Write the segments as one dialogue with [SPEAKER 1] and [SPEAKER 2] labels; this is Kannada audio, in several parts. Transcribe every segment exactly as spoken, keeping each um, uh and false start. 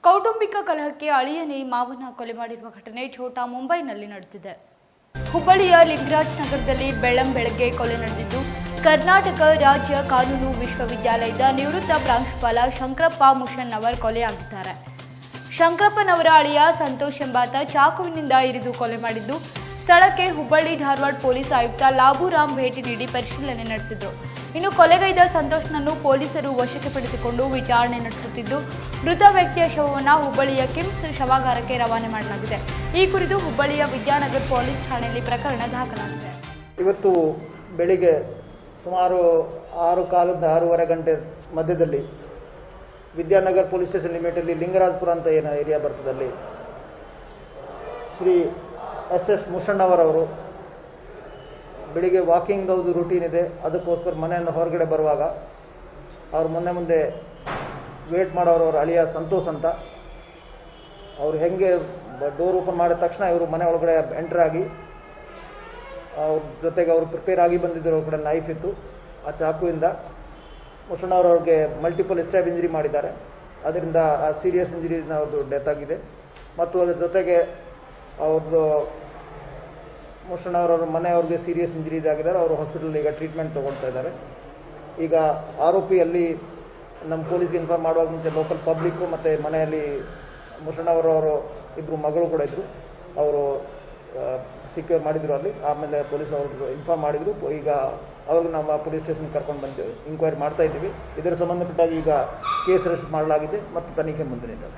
[SPEAKER 1] ಕೌಟುಂಬಿಕ ಕಲಹಕ್ಕೆ ಅಳಿಯನೇ ಮಾವನ ಕೊಲೆ ಮಾಡಿರುವ ಘಟನೆ ಛೋಟಾ ಮುಂಬೈನಲ್ಲಿ ನಡೆದಿದೆ. ಹುಬ್ಬಳ್ಳಿಯ ಲಿಂಗರಾಜ್ ನಗರದಲ್ಲಿ ಬೆಳ್ಳಂಬೆಳಗ್ಗೆ ಕೊಲೆ ನಡೆದಿದ್ದು, ಕರ್ನಾಟಕ ರಾಜ್ಯ ಕಾನೂನು ವಿಶ್ವವಿದ್ಯಾಲಯದ ನಿವೃತ್ತ ಪ್ರಾಂಶುಪಾಲ ಶಂಕರಪ್ಪ ಮುಷನ್ನವರ್ ಕೊಲೆಯಾಗಿದ್ದಾರೆ. ಶಂಕರಪ್ಪನವರ ಅಳಿಯ ಸಂತೋಷ್ ಎಂಬಾತ ಚಾಕುವಿನಿಂದ ಇರಿದು ಕೊಲೆ ಮಾಡಿದ್ದು, ಸ್ಥಳಕ್ಕೆ ಹುಬ್ಬಳ್ಳಿ ಧಾರವಾಡ ಪೊಲೀಸ್ ಆಯುಕ್ತ ಲಾಬುರಾಮ್ ಭೇಟಿ ನೀಡಿ ಪರಿಶೀಲನೆ ನಡೆಸಿದರು. ಇನ್ನು ಕೊಲೆಗೈದ ಸಂತೋಷ್ನನ್ನು ಪೊಲೀಸರು ವಶಕ್ಕೆ ಪಡೆದುಕೊಂಡು ವಿಚಾರಣೆ ನಡೆಸುತ್ತಿದ್ದು, ಮೃತ ವ್ಯಕ್ತಿಯ ಶವವನ್ನು ಹುಬ್ಬಳ್ಳಿಯ ಕಿಮ್ಸ್ ಶವಾಗಾರಕ್ಕೆ ರವಾನೆ ಮಾಡಲಾಗಿದೆ. ಈ ಕುರಿತು ಹುಬ್ಬಳ್ಳಿಯ ವಿದ್ಯಾನಗರ ಪೊಲೀಸ್ ಠಾಣೆಯಲ್ಲಿ ಪ್ರಕರಣ ದಾಖಲಾಗಿದೆ.
[SPEAKER 2] ಇವತ್ತು ಬೆಳಿಗ್ಗೆ ಸುಮಾರು ಆರು ಕಾಲದ ಆರೂವರೆ ಗಂಟೆ ಮಧ್ಯದಲ್ಲಿ ವಿದ್ಯಾನಗರ ಪೊಲೀಸ್ ಸ್ಟೇಷನ್ ಲಿಮಿಟಲ್ಲಿ ಲಿಂಗರಾಜಪುರ ಅಂತ ಏನು ಏರಿಯಾ ಬರ್ತದಲ್ಲಿ ಶ್ರೀ ಎಸ್ ಎಸ್ ಮುಷಣ್ಣವರವರು ಬೆಳಿಗ್ಗೆ ವಾಕಿಂಗ್ ಹೌದು ರೂಟೀನ್ ಇದೆ, ಅದಕ್ಕೋಸ್ಕರ ಮನೆಯಿಂದ ಹೊರಗಡೆ ಬರುವಾಗ ಅವ್ರು ಮೊನ್ನೆ ಮುಂದೆ ವೇಟ್ ಮಾಡೋರು ಅವ್ರ ಅಳಿಯ ಸಂತೋಷ್ ಅಂತ. ಅವ್ರು ಹೆಂಗೆ ಡೋರ್ ಓಪನ್ ಮಾಡಿದ ತಕ್ಷಣ ಇವರು ಮನೆ ಒಳಗಡೆ ಎಂಟರ್ ಆಗಿ ಅವ್ರ ಜೊತೆಗೆ ಅವರು ಪ್ರಿಪೇರ್ ಆಗಿ ಬಂದಿದ್ದರು. ಅವ್ರ ಕಡೆ ನೈಫ್ ಇತ್ತು. ಆ ಚಾಕುವಿಂದ ಮುಷಣ್ಣವ್ರವ್ರಿಗೆ ಮಲ್ಟಿಪಲ್ ಸ್ಟ್ಯಾಬ್ ಇಂಜರಿ ಮಾಡಿದ್ದಾರೆ. ಅದರಿಂದ ಆ ಸೀರಿಯಸ್ ಇಂಜರೀಸ್ನ ಅವ್ರದ್ದು ಡೆತ್ ಆಗಿದೆ. ಮತ್ತು ಅದರ ಜೊತೆಗೆ ಅವ್ರದ್ದು ಮುಷಣ್ಣವ್ರವ್ರ ಮನೆಯವ್ರಿಗೆ ಸೀರಿಯಸ್ ಇಂಜರೀಸ್ ಆಗಿದ್ದಾರೆ. ಅವರು ಹಾಸ್ಪಿಟಲ್ ಈಗ ಟ್ರೀಟ್ಮೆಂಟ್ ತೊಗೊಳ್ತಾ ಇದ್ದಾರೆ. ಈಗ ಆರೋಪಿಯಲ್ಲಿ ನಮ್ಮ ಪೊಲೀಸ್ಗೆ ಇನ್ಫಾರ್ಮ್ ಮಾಡುವಾಗ ಮುಂಚೆ ಲೋಕಲ್ ಪಬ್ಲಿಕ್ಕು ಮತ್ತು ಮನೆಯಲ್ಲಿ ಮುಷಣ್ಣವರವರು ಇಬ್ಬರು ಮಗಳು ಕೂಡ ಇದ್ದರು. ಅವರು ಸಿಕ್ಯೂರ್ ಮಾಡಿದರು ಅಲ್ಲಿ. ಆಮೇಲೆ ಪೊಲೀಸ್ ಅವ್ರಿಗೆ ಇನ್ಫಾರ್ಮ್ ಮಾಡಿದರು. ಈಗ ಅವ್ರಿಗೆ ನಮ್ಮ ಪೊಲೀಸ್ ಸ್ಟೇಷನ್ಗೆ ಕರ್ಕೊಂಡು ಬಂದಿದ್ದೇವೆ. ಇಂಕ್ವೈರಿ ಮಾಡ್ತಾ ಇದ್ದೀವಿ. ಇದರ ಸಂಬಂಧಪಟ್ಟಾಗಿ ಈಗ ಕೇಸ್ ರಿಜಿಸ್ಟರ್ ಮಾಡಲಾಗಿದೆ ಮತ್ತು ತನಿಖೆ ಮುಂದಿದೆ.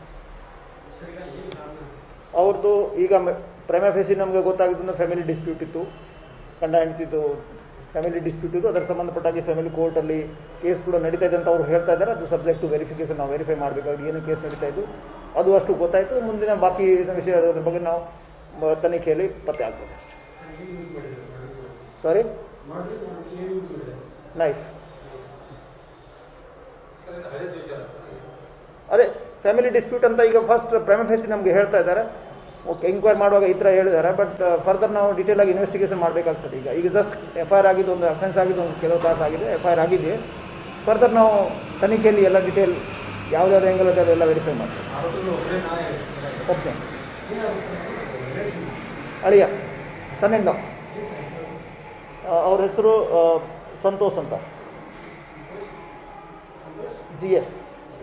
[SPEAKER 2] ಅವ್ರದ್ದು ಈಗ ಪ್ರೈಮ ಫೇಸಿ ನಮಗೆ ಗೊತ್ತಾಗಿದ್ದು ಫ್ಯಾಮಿಲಿ ಡಿಸ್ಪ್ಯೂಟ್ ಇತ್ತು, ಗಂಡ ಹೆಂಡತಿದ್ದು ಫ್ಯಾಮಿಲಿ ಡಿಸ್ಪ್ಯೂಟ್ ಇತ್ತು. ಅದರ ಸಂಬಂಧಪಟ್ಟಾಗಿ ಫ್ಯಾಮಿಲಿ ಕೋರ್ಟಲ್ಲಿ ಕೇಸ್ ಕೂಡ ನಡೀತಾ ಇದೆ ಅಂತ ಅವ್ರು ಹೇಳ್ತಾ ಇದ್ದಾರೆ. ಅದು ಸಬ್ಜೆಕ್ಟ್ ಟು ವೆರಿಫಿಕೇಶನ್, ನಾವು ವೆರಿಫೈ ಮಾಡಬೇಕಾಗಿ ಏನು ಕೇಸ್ ನಡೀತಾ ಇದ್ದು ಅದು ಅಷ್ಟು ಗೊತ್ತಾಯಿತು. ಮುಂದಿನ ಬಾಕಿ ವಿಷಯ ಅದ್ರ ಬಗ್ಗೆ ನಾವು ತನಿಖೆಯಲ್ಲಿ ಪತ್ತೆ ಆಗ್ಬೋದು ಅಷ್ಟೇ. Sorry, knife. ಅದೇ ಫ್ಯಾಮಿಲಿ ಡಿಸ್ಪ್ಯೂಟ್ ಅಂತ ಈಗ ಫಸ್ಟ್ ಪ್ರೈಮ ಫೇಸಿ ನಮಗೆ ಹೇಳ್ತಾ ಇದ್ದಾರೆ. ಓಕೆ, ಎಂಕ್ವೈರಿ ಮಾಡುವಾಗ ಈ ಥರ ಹೇಳಿದ್ದಾರೆ. ಬಟ್ ಫರ್ದರ್ ನಾವು ಡೀಟೇಲ್ ಆಗಿ ಇನ್ವೆಸ್ಟಿಗೇಷನ್ ಮಾಡಬೇಕಾಗ್ತದೆ. ಈಗ ಈಗ ಜಸ್ಟ್ ಎಫ್ ಐ ಆರ್ ಆಗಿದ್ದು, ಒಂದು ಅಫೆನ್ಸ್ ಆಗಿದ್ದು ಒಂದು ಕೆಲವು ತಾಸು ಆಗಿದೆ, ಎಫ್ ಐ ಆರ್ ಆಗಿದೆ. ಫರ್ದರ್ ನಾವು ತನಿಖೆಯಲ್ಲಿ ಎಲ್ಲ ಡೀಟೇಲ್ ಯಾವುದಾದ್ರು ಆ್ಯಂಗಲ್ ಇದೆ ಅದೆಲ್ಲ ವೆರಿಫೈ ಮಾಡ್ತೀವಿ. ಓಕೆ, ಅಳಿಯ ಸನ್ನಿಂದ ಅವ್ರ ಹೆಸರು ಸಂತೋಷ್ ಅಂತ, ಜಿ ಎಸ್.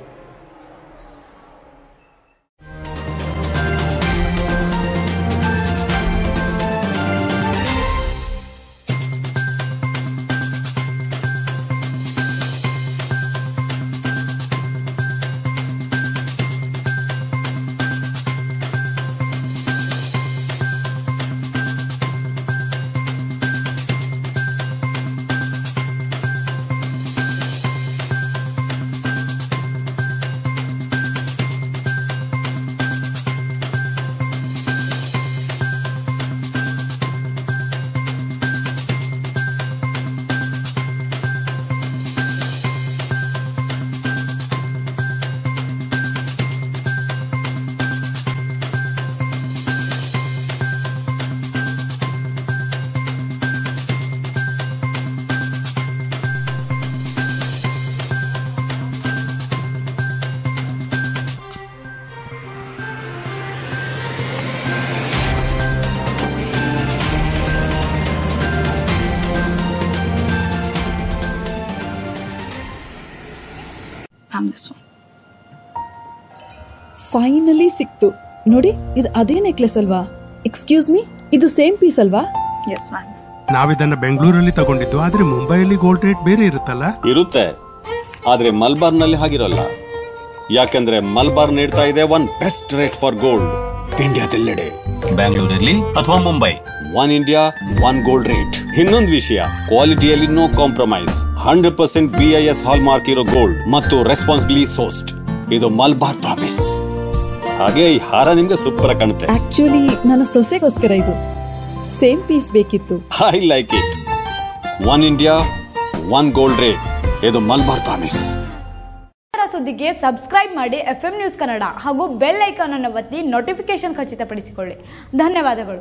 [SPEAKER 3] ಫೈನಲಿ ಸಿಕ್ತು ನೋಡಿ. ಇದು ಅದೇ ನೆಕ್ಲೆಸ್ ಅಲ್ವಾ? ಎಕ್ಸ್ಕ್ಯೂಸ್ ಮೀ, ಇದು ಸೇಮ್ ಪೀಸ್ ಅಲ್ವಾ?
[SPEAKER 1] Yes ma'am.
[SPEAKER 4] ನಾವಿದನ್ನ ಬೆಂಗಳೂರಲ್ಲಿ ತಗೊಂಡಿದ್ದು, ಆದ್ರೆ ಮುಂಬೈಯಲ್ಲಿ ಗೋಲ್ಡ್ ರೇಟ್ ಬೇರೆ ಇರುತ್ತಲ್ಲ?
[SPEAKER 5] ಇರುತ್ತೆ, ಆದ್ರೆ ಮಲ್ಬಾರ್ ನಲ್ಲಿ ಹಾಗಿರಲ್ಲ. ಯಾಕಂದ್ರೆ ಮಲ್ಬಾರ್ ನೀಡ್ತಾ ಇದೆ one best rate for gold ಇಂಡಿಯಾದೆಲ್ಲೆಡೆ,
[SPEAKER 6] ಬೆಂಗಳೂರಲ್ಲಿ ಅಥವಾ Mumbai.
[SPEAKER 5] One India one gold rate. ಇನ್ನೊಂದು ವಿಷಯ, ಕ್ವಾಲಿಟಿಯಲ್ಲಿ no compromise. Hundred percent B I S hallmark ಇರೋ ಗೋಲ್ಡ್ ಮತ್ತು ರೆಸ್ಪಾನ್ಸಿಬ್ಲಿ ಸೋರ್ಸ್ಡ್. ಇದು ಮಲ್ಬಾರ್ ಪ್ರಾಮಿಸ್. ಹಾಗೆ ಈ ಹಾರ ನಿಮ್ಗೆ ಸೂಪರ್ ಕಾಣುತ್ತೆ.
[SPEAKER 3] ಆಕ್ಚುಲಿ ನನ್ನ ಸೊಸೆಗೋಸ್ಕರ ಇದು ಸೇಮ್ ಪೀಸ್ ಬೇಕಿತ್ತು.
[SPEAKER 5] I like it. One India one gold rate. ಇದು ಮಲ್ಬಾರ್ ಪ್ರಾಮಿಸ್.
[SPEAKER 1] ಸುದ್ದಿಗೆ ಸಬ್ಸ್ಕ್ರೈಬ್ ಮಾಡಿ ಎಫ್ ಎಂ ನ್ಯೂಸ್ ಕನ್ನಡ ಹಾಗೂ ಬೆಲ್ ಐಕಾನ್ ಅನ್ನು ಒತ್ತಿ ನೋಟಿಫಿಕೇಶನ್ ಖಚಿತಪಡಿಸಿಕೊಳ್ಳಿ. ಧನ್ಯವಾದಗಳು.